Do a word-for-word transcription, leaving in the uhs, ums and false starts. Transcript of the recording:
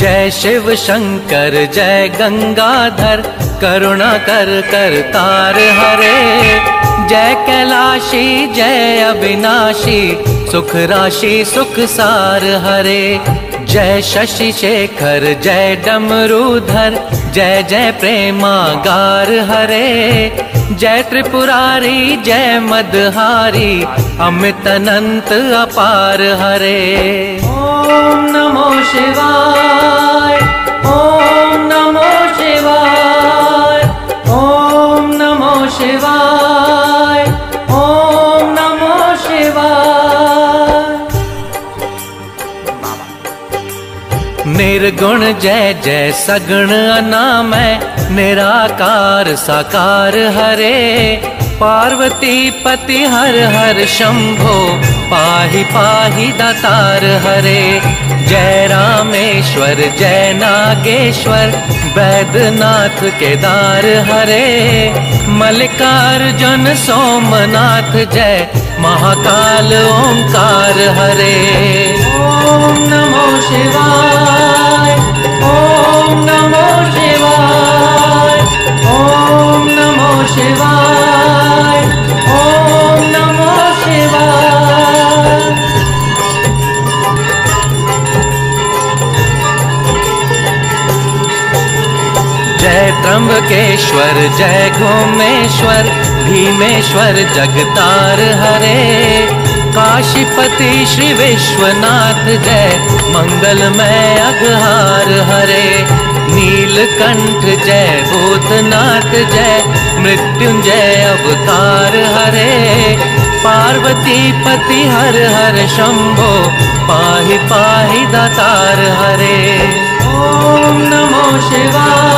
जय शिव शंकर जय गंगाधर, करुणा कर करतार हरे। जय कैलाशी जय अविनाशी, सुख राशि सुख सार हरे। जय शशि शेखर जय डमरूधर, जय जय प्रेमागार हरे। जय त्रिपुरारी जय मदहारी, अमित अनंत अपार हरे। ओम नमो शिवाय, ओम नमो शिवाय, ओम नमो शिवाय, ओम नमो शिवाय। निर्गुण जय जय सगुण अनामय, निराकार साकार हरे। पार्वती पति हर हर शंभो, पाहि पाहि दातार हरे। जय रामेश्वर जय नागेश्वर, वैद्यनाथ केदार हरे। मल्लिकार्जुन सोमनाथ जय, महाकाल ओंकार हरे। ओम नमो शिवाय, ओम नमो शिवाय, ओम नमो शिवाय, ओम नमो शिवाय। जय त्र्यंबकेश्वर जय घोमेश्वर, भीमेश्वर जगतार हरे। काशीपति श्री विश्वनाथ जय, मंगलमय अघहार हरे। नीलकंठ जय भूतनाथ जय, मृत्युंजय अवतार हरे। पार्वती पति हर हर शंभो, पाहि पाहि दातार हरे। ओम नमो शिवाय।